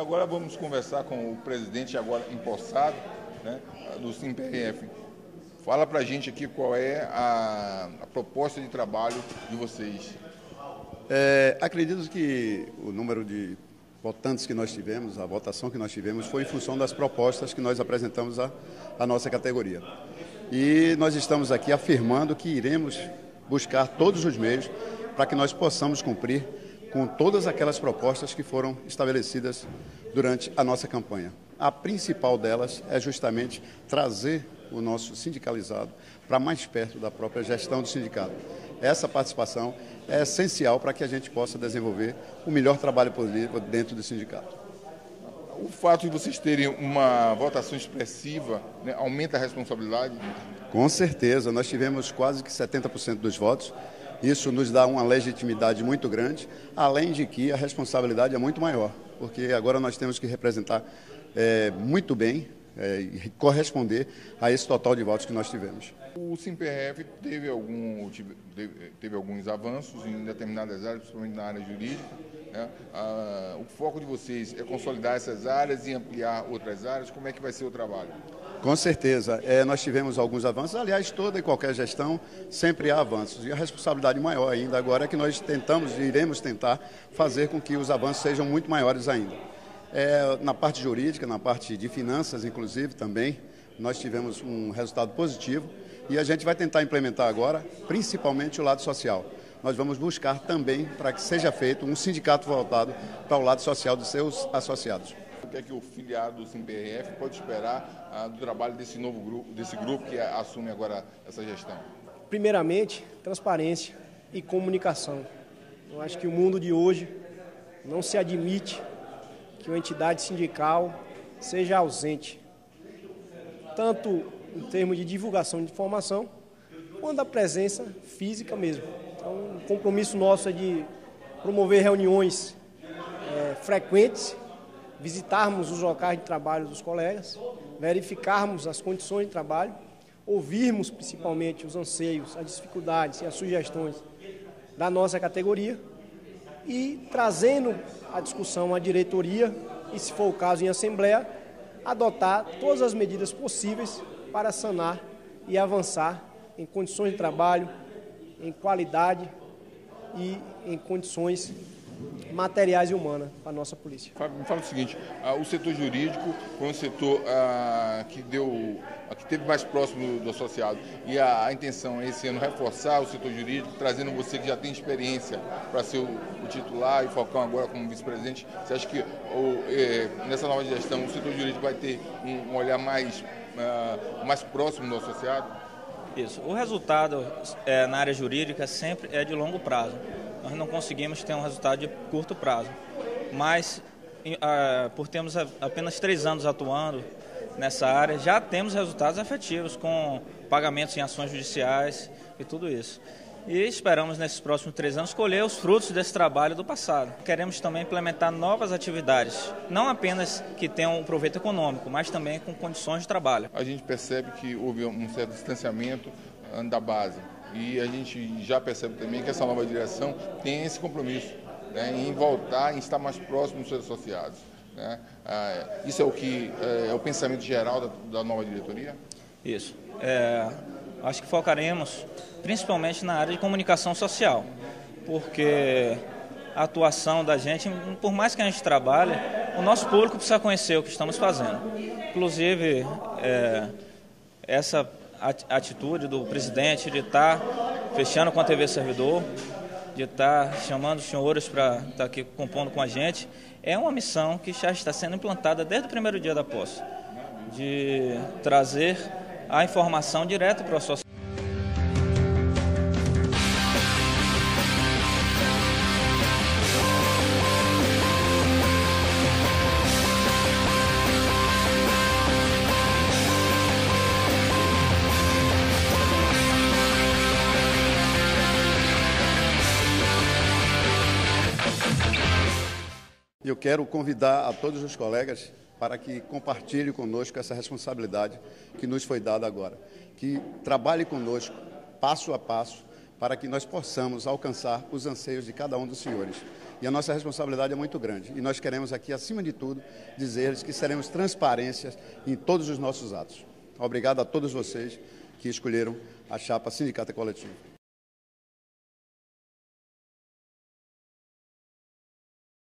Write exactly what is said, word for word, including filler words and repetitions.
agora vamos conversar com o presidente agora empossado, né, do SimPRF. Fala pra gente aqui qual é a, a proposta de trabalho de vocês. É, acredito que o número de votantes que nós tivemos, a votação que nós tivemos, foi em função das propostas que nós apresentamos à, à nossa categoria. E nós estamos aqui afirmando que iremos buscar todos os meios para que nós possamos cumprir com todas aquelas propostas que foram estabelecidas durante a nossa campanha. A principal delas é justamente trazer o nosso sindicalizado para mais perto da própria gestão do sindicato. Essa participação é essencial para que a gente possa desenvolver o melhor trabalho político dentro do sindicato. O fato de vocês terem uma votação expressiva, né, aumenta a responsabilidade? Com certeza, nós tivemos quase que setenta por cento dos votos. Isso nos dá uma legitimidade muito grande, além de que a responsabilidade é muito maior, porque agora nós temos que representar é, muito bem é, e corresponder a esse total de votos que nós tivemos. O SimPRF teve, algum, teve, teve alguns avanços em determinadas áreas, principalmente na área jurídica, né? Ah, o foco de vocês é consolidar essas áreas e ampliar outras áreas. Como é que vai ser o trabalho? Com certeza. É, nós tivemos alguns avanços. Aliás, toda e qualquer gestão sempre há avanços. E a responsabilidade maior ainda agora é que nós tentamos e iremos tentar fazer com que os avanços sejam muito maiores ainda. É, na parte jurídica, na parte de finanças, inclusive, também, nós tivemos um resultado positivo e a gente vai tentar implementar agora, principalmente o lado social. Nós vamos buscar também para que seja feito um sindicato voltado para o lado social dos seus associados. O que é que o filiado do SimPRF pode esperar ah, do trabalho desse novo grupo, desse grupo que assume agora essa gestão? Primeiramente, transparência e comunicação. Eu acho que o mundo de hoje não se admite que uma entidade sindical seja ausente, tanto em termos de divulgação de informação, quanto a presença física mesmo. Então, o compromisso nosso é de promover reuniões é, frequentes, visitarmos os locais de trabalho dos colegas, verificarmos as condições de trabalho, ouvirmos principalmente os anseios, as dificuldades e as sugestões da nossa categoria e trazendo a discussão à diretoria e, se for o caso, em assembleia, adotar todas as medidas possíveis para sanar e avançar em condições de trabalho, em qualidade e em condições materiais e humanas para a nossa polícia. Me fala o seguinte, ah, o setor jurídico foi um setor ah, que, deu, ah, que teve mais próximo do, do associado e a, a intenção é esse ano reforçar o setor jurídico, trazendo você que já tem experiência para ser o, o titular e Falcão agora como vice-presidente. Você acha que o, eh, nessa nova gestão o setor jurídico vai ter um, um olhar mais, ah, mais próximo do associado? Isso. O resultado é, na área jurídica sempre é de longo prazo. Nós não conseguimos ter um resultado de curto prazo, mas uh, por termos apenas três anos atuando nessa área, já temos resultados efetivos com pagamentos em ações judiciais e tudo isso. E esperamos nesses próximos três anos colher os frutos desse trabalho do passado. Queremos também implementar novas atividades, não apenas que tenham um proveito econômico, mas também com condições de trabalho. A gente percebe que houve um certo distanciamento da base. E a gente já percebe também que essa nova direção tem esse compromisso, né, em voltar, em estar mais próximo dos seus associados. Né? Ah, isso é o que é, é o pensamento geral da, da nova diretoria? Isso. É, acho que focaremos principalmente na área de comunicação social, porque a atuação da gente, por mais que a gente trabalhe, o nosso público precisa conhecer o que estamos fazendo. Inclusive, é, essa atitude do presidente de estar fechando com a T V Servidor, de estar chamando os senhores para estar aqui compondo com a gente, é uma missão que já está sendo implantada desde o primeiro dia da posse, de trazer a informação direto para o associado. Eu quero convidar a todos os colegas para que compartilhem conosco essa responsabilidade que nos foi dada agora. Que trabalhe conosco, passo a passo, para que nós possamos alcançar os anseios de cada um dos senhores. E a nossa responsabilidade é muito grande. E nós queremos aqui, acima de tudo, dizer-lhes que seremos transparência em todos os nossos atos. Obrigado a todos vocês que escolheram a chapa Sindicato Coletivo.